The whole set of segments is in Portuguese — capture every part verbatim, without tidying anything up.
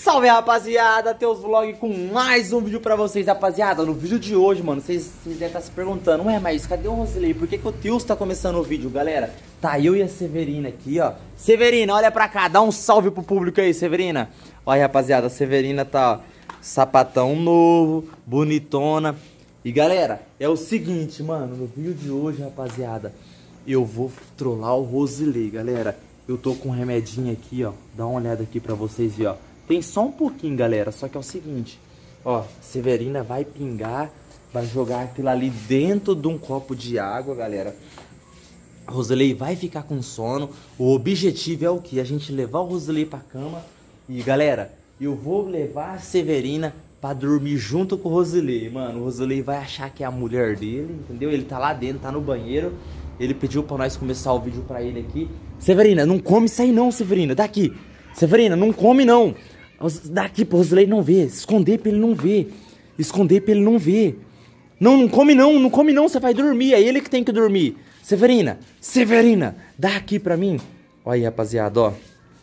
Salve, rapaziada, Teus Vlog com mais um vídeo pra vocês, rapaziada. No vídeo de hoje, mano, vocês devem estar se perguntando: ué, mas cadê o Rosilei? Por que que o Teus tá começando o vídeo, galera? Tá eu e a Severina aqui, ó. Severina, olha pra cá, dá um salve pro público aí, Severina. Olha aí, rapaziada, a Severina tá, ó, sapatão novo, bonitona. E galera, é o seguinte, mano, no vídeo de hoje, rapaziada, eu vou trollar o Rosilei, galera. Eu tô com um remedinho aqui, ó. Dá uma olhada aqui pra vocês verem, ó. Tem só um pouquinho, galera. Só que é o seguinte, ó. Severina vai pingar, vai jogar aquilo ali dentro de um copo de água, galera. A Rosilei vai ficar com sono. O objetivo é o quê? A gente levar o Rosilei pra cama. E, galera, eu vou levar a Severina pra dormir junto com o Rosilei. Mano, o Rosilei vai achar que é a mulher dele, entendeu? Ele tá lá dentro, tá no banheiro. Ele pediu pra nós começar o vídeo pra ele aqui. Severina, não come isso aí não, Severina. Daqui. Severina, não come não. Daqui pro Rosilei não ver. Esconder pra ele não ver. Esconder pra ele não ver. Não, não come não. Não come não. Você vai dormir. É ele que tem que dormir. Severina. Severina. Dá aqui pra mim. Olha aí, rapaziada, ó.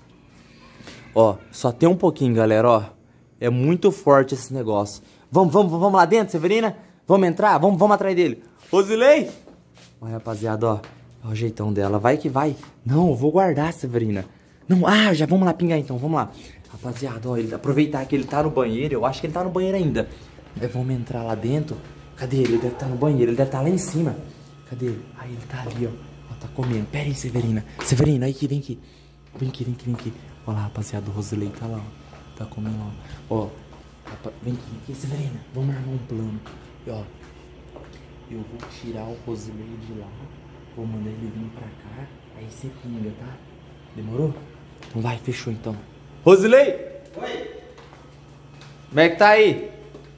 Ó, só tem um pouquinho, galera, ó. É muito forte esse negócio. Vamos, vamos, vamos lá dentro, Severina? Vamos entrar? Vamos, vamos atrás dele. Rosilei. Olha, rapaziada, ó. Olha o jeitão dela. Vai que vai. Não, eu vou guardar, Severina. Não, ah, já vamos lá pingar então. Vamos lá. Rapaziada, ó. Ele, aproveitar que ele tá no banheiro. Eu acho que ele tá no banheiro ainda. Aí vamos entrar lá dentro. Cadê ele? Ele deve estar no banheiro. Ele deve estar lá em cima. Cadê ele? Aí ele tá ali, ó. Ó, tá comendo. Pera aí, Severina. Severina, aí aqui, vem aqui. Vem aqui, vem aqui, vem aqui. Olha lá, rapaziada. O Rosilei tá lá, ó. Tá comendo, ó. Ó. Rapa... Vem aqui, vem aqui, Severina. Vamos armar um plano. E, ó. Eu vou tirar o Rosilei de lá. Vou mandar ele vir pra cá. Aí você pinga, tá? Demorou? Então vai, fechou então. Rosilei! Oi! Como é que tá aí?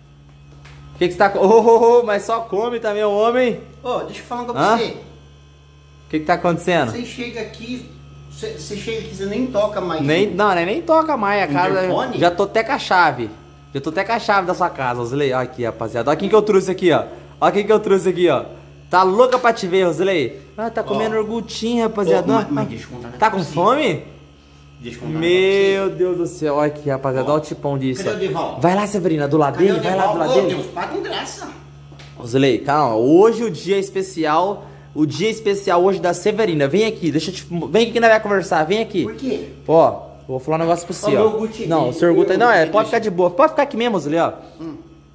O que que você tá... Oh, oh, oh, mas só come também, o homem. Ô, oh, deixa eu falar uma coisa Hã? pra você. O que que tá acontecendo? Você chega aqui, você, você chega aqui, você nem toca mais. Nem, não, nem, nem toca mais a casa. Interfone? Já tô até com a chave. Já tô até com a chave da sua casa, Rosilei. Olha aqui, rapaziada. Olha quem que eu trouxe aqui, ó. Olha quem que eu trouxe aqui, ó. Tá louca pra te ver, Rosilei? Ah, tá comendo oh. orgutinho, rapaziada. Oh, mas, mas deixa eu contar. Tá com fome? Deixa eu contar. Meu Deus do céu. Olha aqui, rapaziada. Olha o tipão disso. Cadê o Deval? Vai lá, Severina, do lado Cadê dele. Vai lá do lado oh, dele. Deus, para com graça. Rosilei, calma. Hoje o dia especial. O dia especial hoje da Severina. Vem aqui, deixa eu te... Vem aqui que nós vamos conversar. Vem aqui. Por quê? Ó, vou falar um negócio pra você, oh, ó. Guti, não, o senhor Guta... Não, é, pode ficar de boa. Pode ficar aqui mesmo, Rosilei, ó. Hum.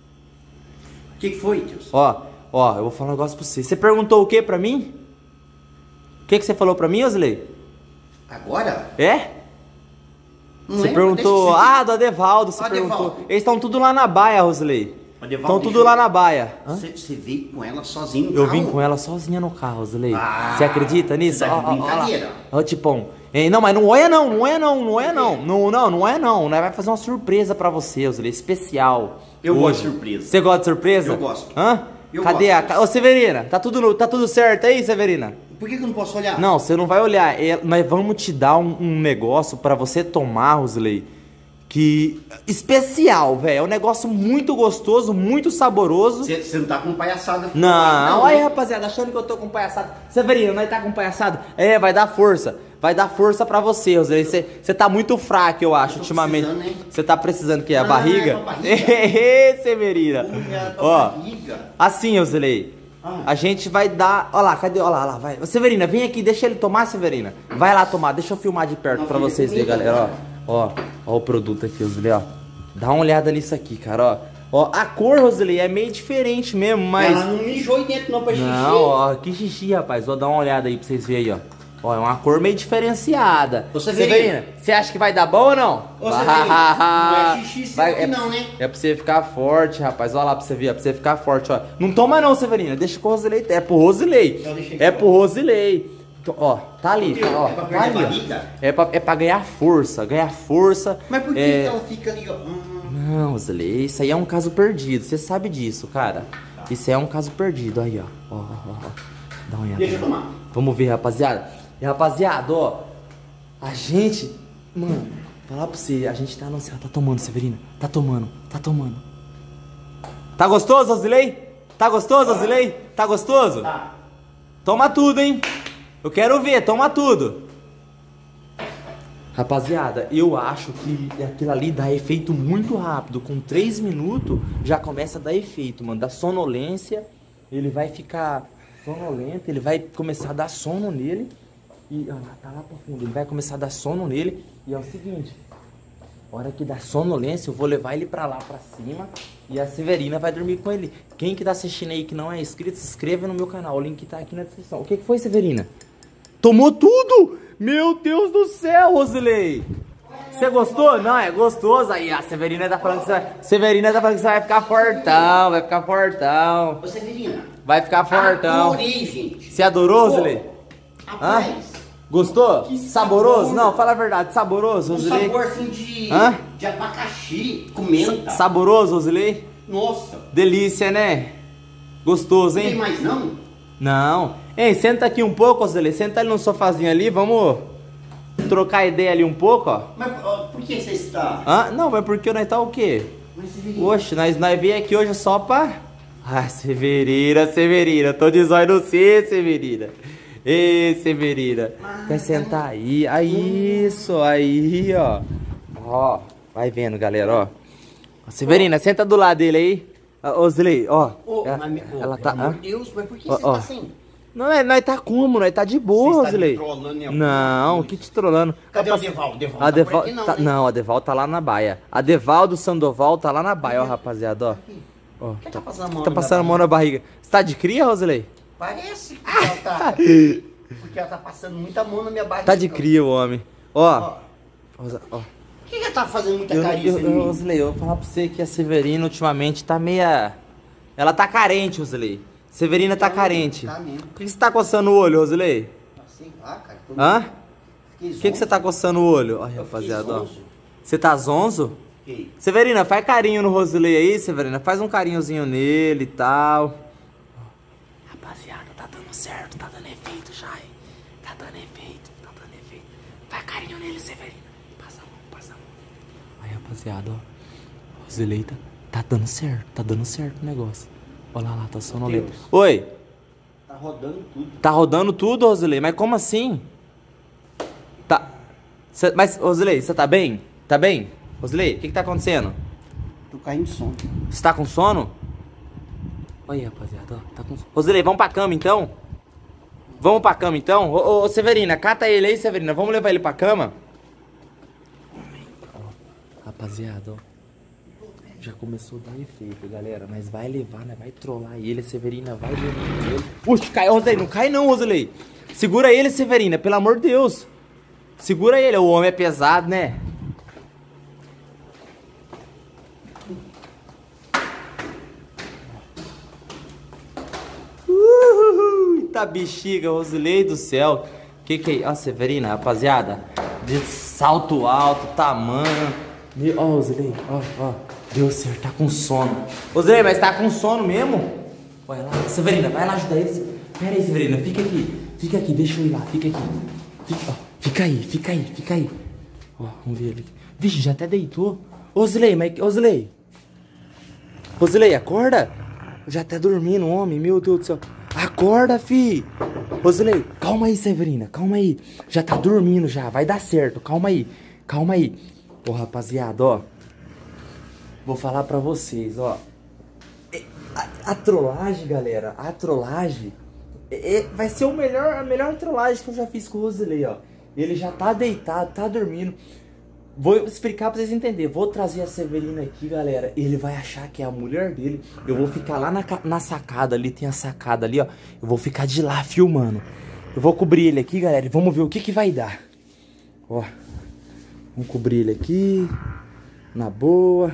O que que foi, Deus? Ó, ó, eu vou falar um negócio pra você. Você perguntou o que pra mim? O que que você falou pra mim, Rosilei? Agora? É? Não Você lembro, perguntou... deixa eu Ah, do Adevaldo, você Ah, perguntou. Adevaldo. Eles estão tudo lá na baia, Rosilei. Estão tudo deixa lá eu- na baia. Hã? Você, você veio com ela sozinho no Eu carro? vim com ela sozinha no carro, Rosilei. Ah, Você acredita nisso? você tá de Ó, ó, ó, brincadeira. Ó, ó, tipão. Ei, não, mas não é não, não é não, não é não. Não, não, não é não. Nós vai fazer uma surpresa pra você, Rosilei, especial. Eu hoje. gosto de surpresa. Você gosta de surpresa? Eu gosto. Hã? Eu Cadê gosto. a... Ô, Severina, tá tudo, no- tá tudo certo aí, Severina? Por que que eu não posso olhar? Não, você não vai olhar. É, nós vamos te dar um, um negócio pra você tomar, Rosilei, que... especial, velho. É um negócio muito gostoso, muito saboroso. Você, você não tá com palhaçada? Não, não aí, né? rapaziada, achando que eu tô com palhaçada. Severino, nós tá com palhaçada? É, vai dar força. Vai dar força pra você, Rosilei. Você você tá muito fraco, eu acho, Eu tô ultimamente. precisando, hein? Você tá precisando que é a Ah, barriga? é pra barriga. Ê, Severina. Unha, Ó, barriga. assim, Rosilei. Ah. A gente vai dar... Ó lá, cadê? Ó lá, ó lá, vai. Ô, Severina, vem aqui, deixa ele tomar, Severina. Vai lá tomar, deixa eu filmar de perto Não, pra fica vocês verem, comigo, galera, cara. ó. Ó, ó o produto aqui, Rosilei, ó. Dá uma olhada nisso aqui, cara, ó. Ó, a cor, Rosilei, é meio diferente mesmo, mas... Ela não mijou aí dentro não pra xixi. Não, ó, que xixi, rapaz. Vou dar uma olhada aí pra vocês verem aí, ó. Ó, é uma cor meio diferenciada. Ô, Severina, você acha que vai dar bom ou não? Ô, Severina, não é xixi isso Vai- aqui é, não, né? É pra você ficar forte, rapaz. Olha lá pra você ver, é pra você ficar forte, ó. Não toma não, Severina. Deixa com o Rosilei. É pro Rosilei. Eu deixei aqui, É ó. pro Rosilei. Então, ó, tá ali, Por quê? tá, ó. É pra Tá perder ali, a ó. barriga? É pra, é pra ganhar força, ganhar força. Mas por que, é... que ela fica ali, ó? Hum, Não, Rosilei, isso aí é um caso perdido. Você sabe disso, cara. Isso aí é um caso perdido. Aí, ó. Ó, ó, ó. Dá uma olhada. Deixa eu tomar. Vamos ver, rapaziada. E, rapaziada, ó. A gente... Mano, falar pra você. A gente tá anunciando. Tá tomando, Severina. Tá tomando. Tá tomando. Tá gostoso, Rosilei? Tá gostoso, Rosilei? Tá gostoso? Tá. Toma tudo, hein? Eu quero ver. Toma tudo. Rapaziada, eu acho que aquilo ali dá efeito muito rápido. Com três minutos já começa a dar efeito, mano. Da sonolência, ele vai ficar sonolento, ele vai começar a dar sono nele. E, ó, tá lá pro fundo, ele vai começar a dar sono nele. E é o seguinte, a hora que dá sonolência, eu vou levar ele pra lá, pra cima. E a Severina vai dormir com ele. Quem que tá assistindo aí que não é inscrito, se inscreva no meu canal. O link tá aqui na descrição. O que que foi, Severina? Tomou tudo! Meu Deus do céu, Rosilei! Você gostou? Não, é gostoso. Aí a Severina tá falando que você vai... Severina tá falando que você vai ficar fortão, vai ficar fortão. Ô, Severina. Vai ficar fortão. Adorei, gente. Você adorou, Rosilei? Rapaz. Hã? Gostou? Que Saboroso? sabor. Não, fala a verdade. Saboroso, Um Rosilei? sabor assim de, Hã? de abacaxi com menta. Saboroso, Rosilei? Nossa. Delícia, né? Gostoso, Tem hein? mais não? Não. Ei, senta aqui um pouco, Rosilei. Senta ali no sofazinho ali, vamos trocar ideia ali um pouco, ó. Mas ó, por que você está? Hã? Não, mas porque nós tá o quê? Mas, Severina. Oxe, nós, nós veio aqui hoje só pra... Ah, Severina, Severina. Tô de zóio no C, Severina. Ei, Severina. Ah, Quer sentar aí? Aí, isso, aí, ó. Ó, vai vendo, galera, ó. Ó, Severina, senta do lado dele aí. Ô, Zilei, ó. Ô, ela, mas, me- ô, ela pelo tá... amor hã? de Deus, mas por que Ó, você ó. tá assim? Não, é, nós tá como? Nós tá de boa, Você está me Zilei. trolando em alguma Não, coisa? que te trolando. Cadê Tá o pass- Deval? O Deval A tá Deval, por aqui não, tá- né? não, a Deval tá lá na baia. A Deval do Sandoval tá lá na baia, ó, rapaziada, ó. Ó, Quem tá, tá passando a mão tá na passando a mão barriga? na barriga. Você tá de cria, Rosilei? Parece que ela tá... Porque ela tá passando muita mão na minha barriga. Tá de cria o homem. Ó, Ó, Rosa- ó. por que ela tá fazendo muita Eu, carícia eu, em eu, mim? Rosilei, eu vou falar pra você que a Severina ultimamente tá meia... Ela tá carente, Rosilei. Severina tá Tá carente. mesmo, tá mesmo. Por que você tá coçando o olho, Rosilei? Sei lá, cara. Tô... Hã? Fiquei Por que, que você tá coçando o olho? Olha, Eu fiquei rapaziada, ó. zonzo. Você tá zonzo? Fiquei. Severina, faz carinho no Rosilei aí, Severina. Faz um carinhozinho nele e tal. Rapaziada, tá dando certo, tá dando efeito já, hein? Tá dando efeito, tá dando efeito. Faz carinho nele, Severina. Passa a mão, passa a mão. Aí, rapaziada, ó. Rosilei tá, tá dando certo, tá dando certo o negócio. Olha lá, tá sonolento. Deus. Oi, Tá rodando tudo. tá rodando tudo, Rosilei? Mas como assim? Tá. Cê, mas, Rosilei, você tá bem? Tá bem? Rosilei, o que que tá acontecendo? Tô caindo de sono. Você tá com sono? Olha aí, rapaziada, ó, tá com sono. Rosilei, vamos pra cama então? Vamos pra cama então? Ô, ô, ô, Severina, cata ele aí, Severina. Vamos levar ele pra cama? Ó, rapaziada, ó. Já começou a dar efeito, galera. Mas vai levar, né? Vai trollar ele, Severina. Vai levar ele. Puxa, cai, Rosilei. Não cai não, Rosilei. Segura ele, Severina. Pelo amor de Deus. Segura ele. O homem é pesado, né? Uhul. Eita bexiga, Rosilei do céu. Que que é? Ó, Severina, rapaziada. De salto alto, tamanho. Meu- Ó, Rosilei, ó, ó. Deu certo, tá com sono. Rosilei, mas tá com sono mesmo? Olha lá, Severina, vai lá ajudar ele. Pera aí, Severina, fica aqui. Fica aqui, deixa eu ir lá, fica aqui. Fica, ó, fica aí, fica aí, fica aí. Ó, vamos ver ele. Vixe, já até deitou. Rosilei, mas. Rosilei. Rosilei, acorda. Já tá dormindo, homem, meu Deus do céu. Acorda, fi. Rosilei, calma aí, Severina, calma aí. Já tá dormindo já, vai dar certo, calma aí. Calma aí. Ô, rapaziada, ó. Vou falar pra vocês, ó. A, a trollagem, galera, a trollagem é, é- vai ser o melhor, a melhor trollagem que eu já fiz com o Rosilei, ó. Ele já tá deitado, tá dormindo. Vou explicar pra vocês entenderem. Vou trazer a Severina aqui, galera. Ele vai achar que é a mulher dele. Eu vou ficar lá na, ca- na sacada ali, tem a sacada ali, ó. Eu vou ficar de lá filmando. Eu vou cobrir ele aqui, galera, e vamos ver o que que vai dar. Ó. Vamos cobrir ele aqui. Na boa.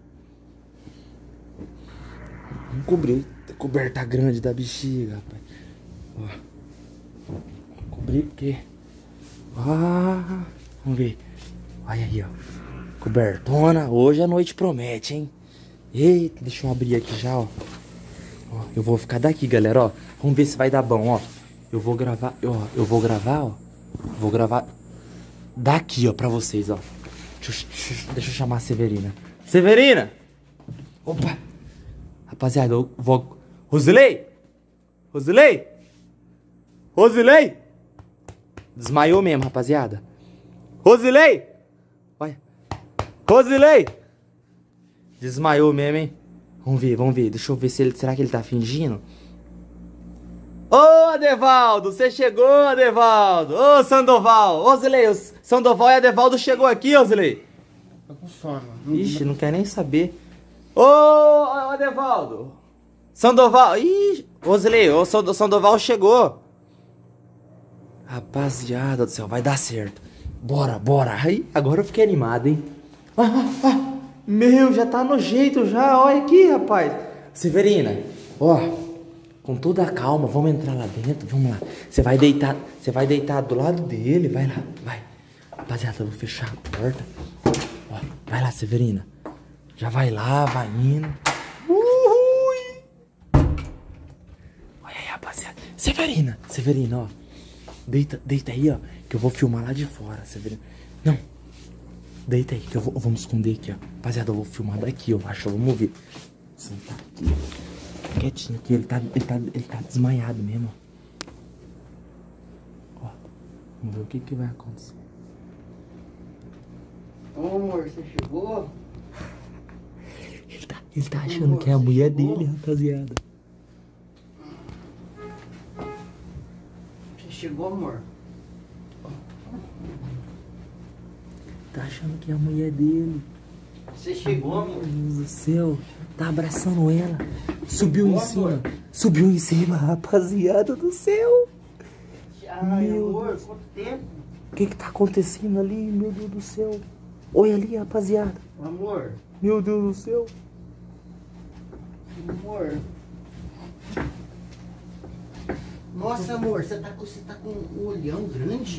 Vamos cobrir. A coberta grande da bexiga, rapaz. Ó. Vou cobrir porque... Ah, vamos ver. Olha aí, ó. Cobertona. Hoje a noite promete, hein? Eita, deixa eu abrir aqui já, ó. Ó, eu vou ficar daqui, galera, ó. Vamos ver se vai dar bom, ó. Eu vou gravar, ó. Eu vou gravar, ó. Vou gravar daqui, ó, pra vocês, ó. Deixa, eu- deixa eu- deixa eu chamar a Severina. Severina! Opa! Rapaziada, eu vou... Rosilei! Rosilei! Rosilei! Desmaiou mesmo, rapaziada. Rosilei! Olha. Rosilei! Desmaiou mesmo, hein? Vamos ver, vamos ver. Deixa eu ver se ele... Será que ele tá fingindo? Ô, Adevaldo! Você chegou, Adevaldo! Ô, Sandoval! Ô, Rosilei, o Sandoval e Adevaldo chegou aqui, Rosilei. Tô com sono. Ixi, não quer nem saber. Ô, Adevaldo! Sandoval! Ih, Rosilei, o Sandoval chegou. Rapaziada do céu, vai dar certo. Bora, bora. Ai, agora eu fiquei animado, hein? Ah, ah, ah. Meu, já tá no jeito já. Olha aqui, rapaz. Severina, ó, com toda a calma, vamos entrar lá dentro. Vamos lá. Você vai deitar, você vai deitar do lado dele. Vai lá, vai. Rapaziada, eu vou fechar a porta. Ó, vai lá, Severina. Já vai lá, vai indo. Ui. Olha aí, rapaziada. Severina, Severina, ó. Deita, deita aí, ó, que eu vou filmar lá de fora, Severina. Não, deita aí, que eu vou, eu vou me esconder aqui, ó. Rapaziada, eu vou filmar daqui, eu acho, vamos ver. Sentar aqui, quietinho aqui, ele tá, ele tá, ele tá desmaiado mesmo, ó. Ó, vamos ver o que que vai acontecer. Ô, amor, você chegou? Ele tá, ele tá achando amor, que é a mulher chegou? dele, rapaziada. Chegou, amor? Tá achando que é a mulher dele. Você chegou, amor? Meu Deus do céu. Tá abraçando ela. Subiu chegou, em cima. Amor? Subiu em cima, rapaziada do céu. Ai, meu amor, Deus. quanto tempo? O que que tá acontecendo ali, meu Deus do céu? Olha ali, rapaziada. Amor. Meu Deus do céu. Amor. Nossa, amor, você tá, com, você tá com um olhão grande?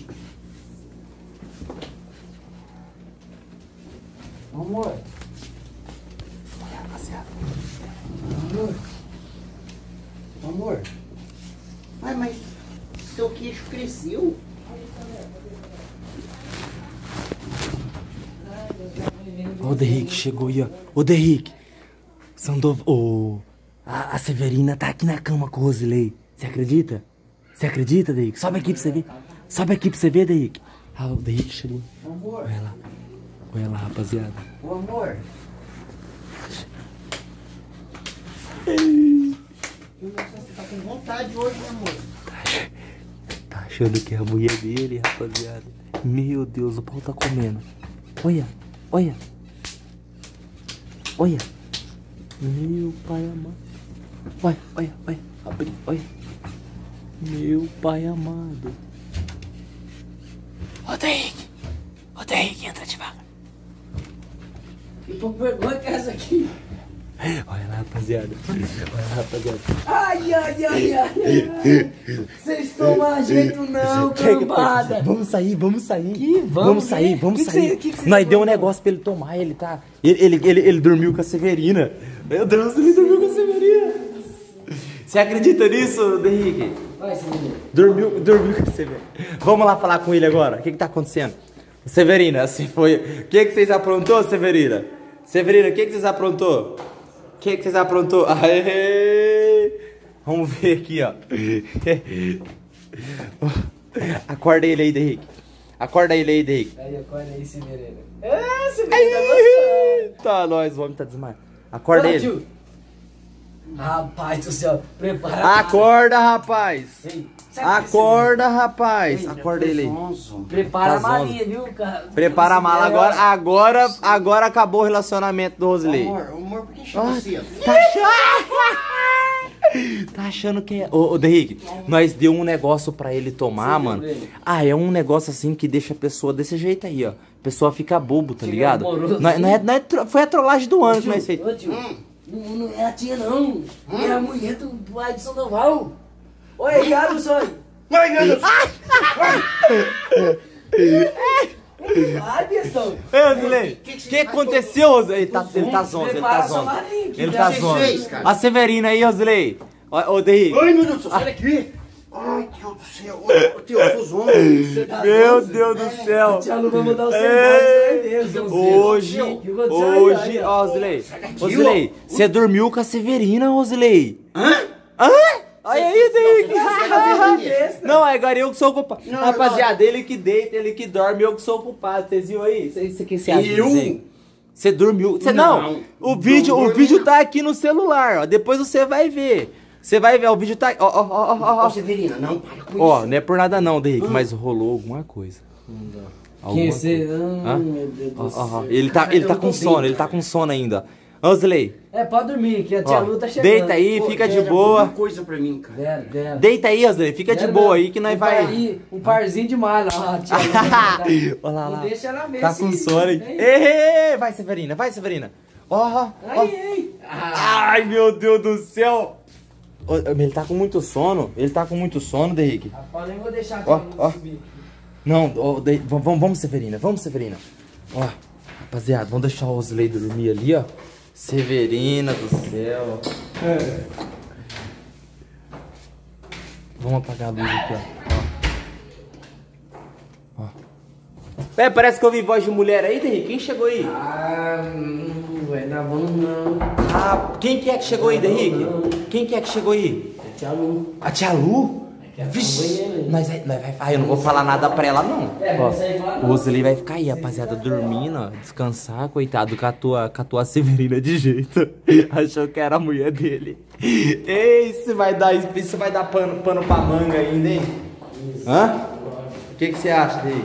Amor. Olha, rapaziada. Amor. Amor. Ai, mas seu queixo cresceu. Ó, o Derrick chegou aí, ó. Ô, Derrick. Sandoval. Ô. A, a Severina tá aqui na cama com o Rosilei. Você acredita? Você acredita, Derrick? Sobe aqui pra você ver. Sobe aqui pra você ver, Derrick. Ah, o Derrick chegou. Amor. Olha lá. Olha lá, rapaziada. Ô, amor. Você tá com vontade hoje, né, amor? Tá achando que é a mulher dele, rapaziada. Meu Deus, o pau tá comendo. Olha, olha. Olha. Meu pai amado. Olha, olha, olha. Abri, olha. Meu pai amado. Ô, Derrick. Ô, Derrick, entra devagar. Que pouco vergonha que é essa aqui? Olha lá, rapaziada. Olha lá, rapaziada. Ai, ai, ai, ai. Vocês tomam jeito não, cambada. Vamos sair, vamos sair. Que vamos, vamos sair, né? vamos que sair. Que que que Nós deu um negócio pra ele tomar, ele tá... Ele, ele, ele, ele dormiu com a Severina. Meu Deus, ele dormiu com a Severina. Você acredita nisso, Derrick? Vai, Severina. Dormiu, dormiu com a Severina. Vamos lá falar com ele agora. O que que tá acontecendo? Severina, você foi... O que que vocês aprontou, Severina? Severina, o que que vocês aprontou? O que que vocês aprontou? Aê! Vamos ver aqui, ó. Acorda ele aí, Derrick. Acorda ele aí, Derrick. Aí, acorda aí, Severina. É, Severina tá gostando. Tá, nós, o homem tá desmaiado. Acorda ele. Tio. Rapaz do céu, prepara. Acorda, rapaz. Ei, Acorda, rapaz. Ei, Acorda ele aí. Prepara Tá a malinha, viu, cara? Prepara a mala agora. Agora, agora acabou o relacionamento do Rosilei. Amor, amor, por que chegou Ah, cedo? tá achando... tá achando que é... Ô, ô Derrick, nós deu um negócio pra ele tomar, Você mano. deu dele? Ah, é um negócio assim que deixa a pessoa desse jeito aí, ó. A pessoa fica bobo, tá Fica ligado? amoroso, Não, é- não é, assim? não é tro- foi a trollagem do ano que nós fez. Ô, tio, não, não é a tia, não. É a mulher do pai de Sandoval. Oi, Gabo, sonho. Vai, garoto! Vai, questão. Ei, Rosilei, o que que que, você aconteceu, Rosilei? Ele tá, ele tá zonzo, ele tá Prepara sua zonzo. malinha, que Ele já tá você zonzo. fez, cara. A Severina aí, Rosilei. Ô, ô Derrick. Ai, meu Deus do céu, sai daqui. Ai, Deus do céu. Ô, tio, eu sou zonzo. Você tá Meu zonzo? Deus do céu. A tia Lu vai mandar o seu Ei, Deus. Hoje, hoje, ó, Rosilei. Rosilei, você dormiu com a Severina, Rosilei. Hã? Hã? Olha aí, Derrick. Não, agora eu que sou o culpado. Não, Rapaziada, ele que deita, ele que dorme, eu que sou o culpado. Vocês viram aí? Isso que você acha? Eu? Você dormiu? Você não, Não, o vídeo, não o dormi, vídeo não. tá aqui no celular, ó. Depois você vai ver. Você vai ver, o vídeo tá. Ó, ó, ó, ó, ó. Ô, Severina, não, para com Ó, isso. não é por nada não, Derrick, mas rolou alguma coisa. Alguma Quem coisa. você... Hã? Ah, meu Deus do Ó, céu. ó, ó. Ele tá, ele tá com sono, ele tá com sono ainda. Osley, É, pode dormir, que a tia ó, Lu tá chegando. deita aí, Pô, fica de Vera, boa. Uma coisa pra mim, cara. Vera, Vera. Deita aí, Osley, fica de Vera, boa Vera. aí que nós um vai. Par, um parzinho de malha, ó, a tia Lu tá- Olha lá, Não lá. deixa ela ver Tá se- com sono, hein? Ei. Ei, ei, vai, Severina, vai, Severina. Ó, ó, ó. Ai, ai. Ah, Ai, meu Deus do céu. Ô, Ele tá com muito sono. Ele tá com muito sono, Derrick. rapaz, nem vou deixar a tia Ó, Lu ó. subir. Não, ó, De- vamos, vamos, vamos, Severina, vamos, Severina. Ó, rapaziada, vamos deixar o Osley dormir ali, ó. Severina do céu. Vamos apagar a luz aqui, ó. Ó. É, parece que eu ouvi voz de mulher aí, Derrick. Quem chegou aí? Ah, não vai dar bom não. Ah, quem que é que chegou aí, Derrick? Quem que é que chegou aí? É tia Lu. A tia Lu? que ela Vixe, tá no banheiro aí. nós vai, nós vai, ah, eu não vou falar nada pra ela, não. É, Ó, não sei falar, não. o Osley vai ficar aí, rapaziada, dormindo, ó, descansar, coitado, catou a, catou a Severina de jeito. Achou que era a mulher dele. Ei, isso vai dar, isso vai dar pano, pano pra manga ainda, hein? Hã? O que que você acha daí?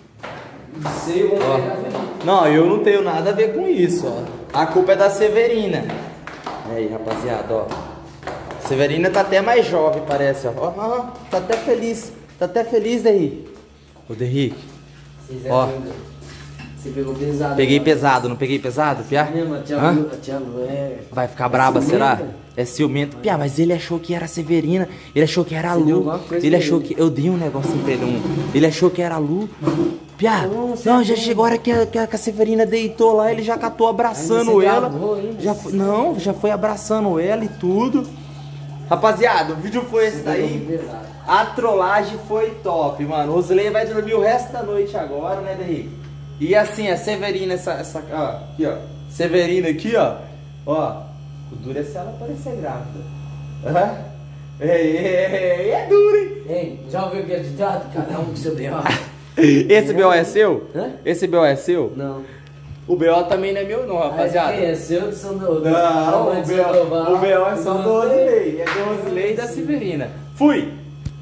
Não sei, eu vou Ó. pegar feliz. Não, eu não tenho nada a ver com isso, ó. A culpa é da Severina. Aí, rapaziada, ó. Severina tá até mais jovem, parece, ó. Ó, ó, tá até feliz. Tá até feliz, Derrick. Ô, Derrick, Vocês é Ó. doido. Você pegou pesado. peguei né? pesado, não peguei pesado, Piá? Mesmo, a tia Hã? Lu, a tia Lu é... Vai ficar braba, será? ciumenta? É ciumento. Piá, mas ele achou que era a Severina. Ele achou que era a Você deu Lu. alguma coisa Ele pra achou ele. que... Eu dei um negocinho pra ele. Um... Ele achou que era a Lu. Piá, Nossa, não, já cara. chegou a hora que a, que a que a Severina deitou lá. Ele já catou abraçando Ainda você ela. gravou ainda? Já foi... Não, já foi abraçando ela e tudo. Rapaziada, o vídeo foi esse daí. pesado. A trollagem foi top, mano. O Osley vai dormir o resto da noite agora, né, Derrick? E assim, a Severina, essa, essa, ó, aqui, ó. Severina aqui, ó. Ó, o duro é se ela parecer grávida. Aham. Ei, ei, ei, é duro, hein? Ei, já ouviu o que é ditado? Cada um com seu B O. Esse B O é seu? Hã? Esse B O é seu? Não. O B O também não é meu, não, rapaziada. Quem é seu de São Domingo? Não, o de B São O, Domingo. o B O é só do Osley. É do Osley e da Severina. Fui!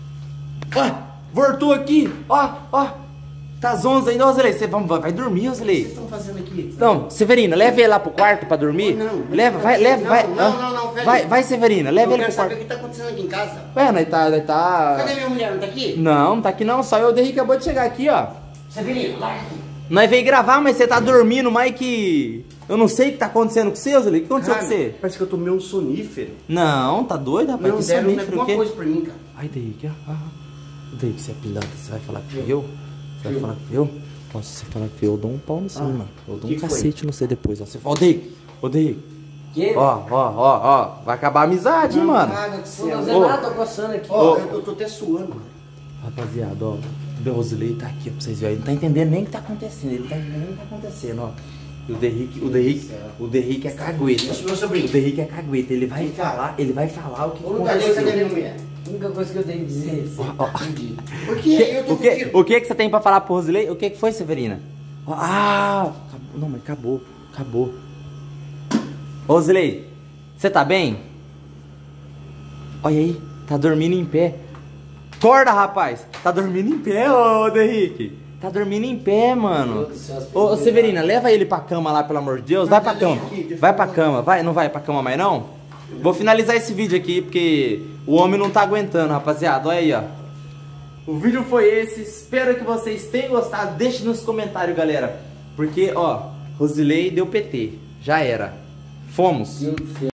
Ó, voltou aqui. Ó, ó. Tá às onze ainda, Osley. Você vamos, vai dormir, O que vocês Osley. estão fazendo aqui? Não, Severina, leva ele lá pro quarto pra dormir. Não, não. Leva, vai, leva, Não, vai. não, Hã? não, não, pera Vai, aí. vai, Severina, leva Eu ele quero pro saber o quarto. que tá acontecendo aqui em casa. Ué, nós tá, nós tá... Cadê minha mulher? Não tá aqui? Não, não tá aqui não. Só eu, o Derrick acabou de chegar aqui, ó. Severina, larga aqui. Nós veio gravar, mas você tá dormindo mais que... Eu não sei o que tá acontecendo com você, Osley. O que aconteceu Cara, com você? parece que eu tomei um sonífero. Não, tá doido, rapaz? Não que deram sonífero, o alguma quê? coisa pra mim, cara. Ai, Derrick, ó. Ah, Derrick, você é pilantra, você vai falar que fui eu? Você vai falar que fui eu? Nossa, se você falar que fui eu, eu dou um pau no cima. Eu dou um que foi? cacete no você depois, ó. Você fala, ô, Derrick, ô, Derrick. Que? Ó, ó, ó, ó. Vai acabar a amizade, hein, mano. Caga que Não você tô é fazendo louco. nada, tô coçando aqui. Ó, Ô. eu, eu tô até suando, mano. Rapaziada, ó. O Osley tá aqui, ó, pra vocês verem. Ele não tá entendendo nem o que tá acontecendo. Ele não tá entendendo nem o que tá acontecendo, ó. E o Derrick, o Derrick, o Derrick é cagueta. Esse meu O sobrinho. Derrick é cagueta. Ele vai falar, ele vai falar o que Cadê, cadê minha aconteceu. mulher? A única coisa que eu tenho que dizer é você Ó, ó. tá fudido. Por que? Eu tô O que, fudido. o que que você tem pra falar pro Osley? O que que foi, Severina? Ó, Ah, acabou. Não, mas acabou, acabou. Osley, você tá bem? Olha aí, tá dormindo em pé. Acorda, rapaz. Tá dormindo em pé, ô Derrick. Tá dormindo em pé, mano. Meu Deus do céu, as Ô, ô, pessoas- Severina, leva ele pra cama lá, pelo amor de Deus. Vai pra Não, cama. aqui, deixa eu Vai pra falar. cama. Vai, não vai pra cama mais não? Vou finalizar esse vídeo aqui, porque o homem não tá aguentando, rapaziada. Olha aí, ó. O vídeo foi esse. Espero que vocês tenham gostado. Deixe nos comentários, galera. Porque, ó, Rosilei deu P T. Já era. Fomos. Meu Deus do céu.